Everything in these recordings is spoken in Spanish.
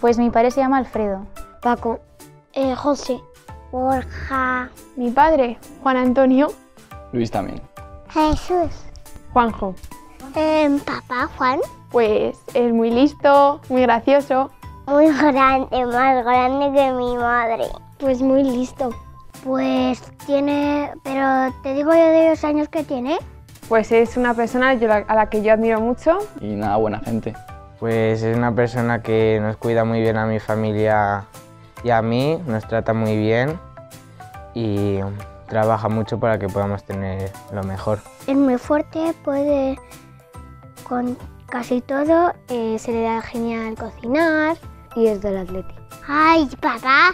Pues mi padre se llama Alfredo. Paco. José. Borja. Mi padre, Juan Antonio. Luis también. Jesús. Juanjo. Papá Juan. Pues es muy listo, muy gracioso. Muy grande, más grande que mi madre. Pues muy listo. Pues tiene, pero te digo yo de los años que tiene. Pues es una persona a la que yo admiro mucho. Y nada, buena gente. Pues es una persona que nos cuida muy bien a mi familia y a mí, nos trata muy bien y trabaja mucho para que podamos tener lo mejor. Es muy fuerte, puede con casi todo, Se le da genial cocinar y es del Atleti. ¡Ay, papá!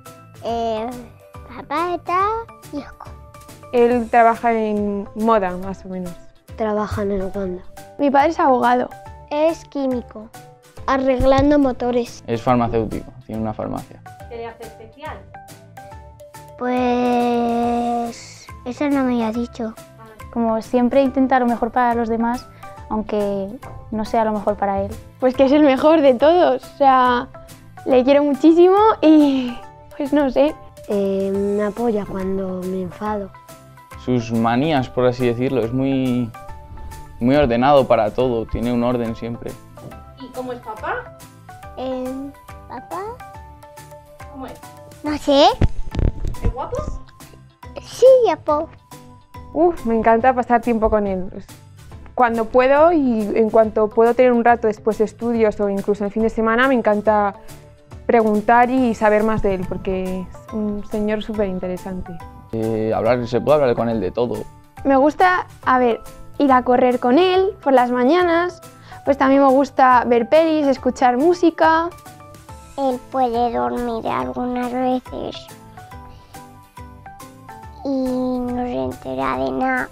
Papá está loco. Él trabaja en moda, más o menos. Trabaja en el Uganda. Mi padre es abogado. Es químico, arreglando motores. Es farmacéutico, tiene una farmacia. ¿Qué le hace especial? Pues eso no me ha dicho. Como siempre intenta lo mejor para los demás, aunque no sea lo mejor para él. Pues que es el mejor de todos. O sea, le quiero muchísimo y pues no sé. Me apoya cuando me enfado. Sus manías, por así decirlo, es muy ordenado para todo, tiene un orden siempre. ¿Y cómo es papá? ¿Papá? ¿Cómo es? No sé. ¿Es guapo? Sí, guapo. Me encanta pasar tiempo con él. Cuando puedo y en cuanto puedo tener un rato después de estudios o incluso el fin de semana, me encanta preguntar y saber más de él porque es un señor súper interesante. Se puede hablar con él de todo. Me gusta, ir a correr con él por las mañanas, pues también me gusta ver pelis, escuchar música. Él puede dormir algunas veces y no se entera de nada.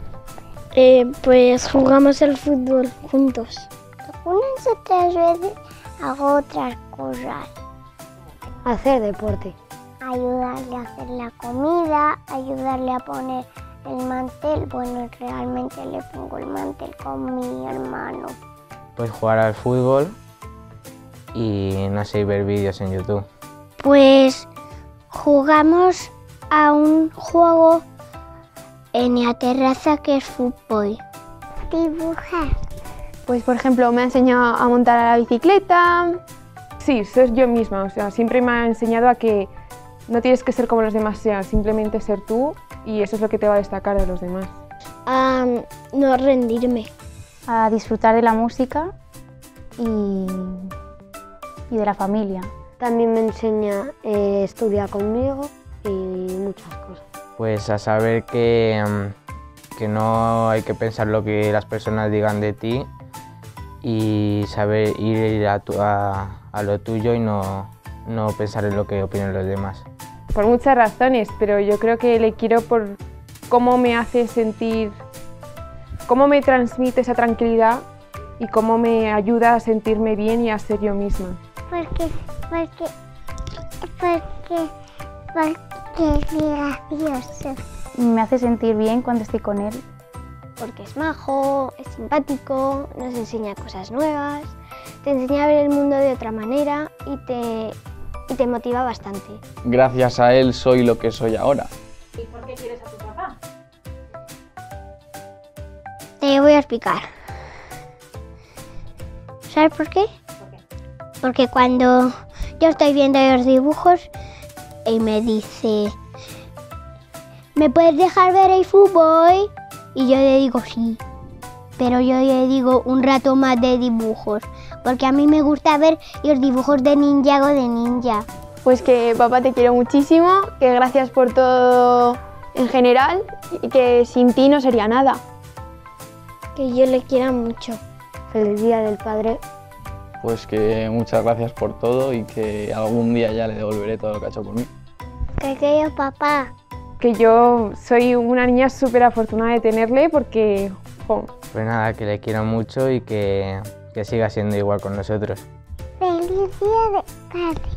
Pues jugamos al fútbol juntos. Unas otras veces hago otras cosas. Hacer deporte. Ayudarle a hacer la comida, ayudarle a poner el mantel. Bueno, realmente le pongo el mantel con mi hermano. Pues jugar al fútbol y no sé, ver vídeos en YouTube. Pues jugamos a un juego en la terraza que es fútbol. Dibujar. Pues por ejemplo me ha enseñado a montar a la bicicleta. Sí, ser yo misma, o sea, siempre me ha enseñado a que no tienes que ser como los demás sean, simplemente ser tú y eso es lo que te va a destacar de los demás. A no rendirme. A disfrutar de la música y de la familia. También me enseña a estudiar conmigo y muchas cosas. Pues a saber que no hay que pensar lo que las personas digan de ti y saber ir a lo tuyo y no pensar en lo que opinan los demás. Por muchas razones, pero yo creo que le quiero por cómo me hace sentir, cómo me transmite esa tranquilidad y cómo me ayuda a sentirme bien y a ser yo misma. Porque es gracioso. Me hace sentir bien cuando estoy con él. Porque es majo, es simpático, nos enseña cosas nuevas, te enseña a ver el mundo de otra manera y te motiva bastante. Gracias a él soy lo que soy ahora. ¿Y por qué quieres a tu papá? Te voy a explicar. ¿Sabes por qué? ¿Por qué? Porque cuando yo estoy viendo los dibujos, él me dice, ¿me puedes dejar ver el fútbol? Y yo le digo sí, pero yo le digo un rato más de dibujos, porque a mí me gusta ver los dibujos de Ninjago de Ninja. Pues que papá te quiero muchísimo, que gracias por todo en general y que sin ti no sería nada. Que yo le quiera mucho. Feliz Día del Padre. Pues que muchas gracias por todo y que algún día ya le devolveré todo lo que ha hecho por mí. Que quiero papá. Que yo soy una niña súper afortunada de tenerle porque... Pues nada, que le quiero mucho y que siga siendo igual con nosotros. Feliz Día del Padre.